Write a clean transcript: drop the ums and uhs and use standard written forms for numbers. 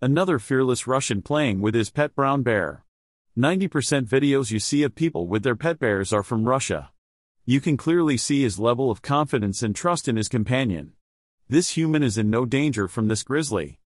Another fearless Russian playing with his pet brown bear. 90% videos you see of people with their pet bears are from Russia. You can clearly see his level of confidence and trust in his companion. This human is in no danger from this grizzly.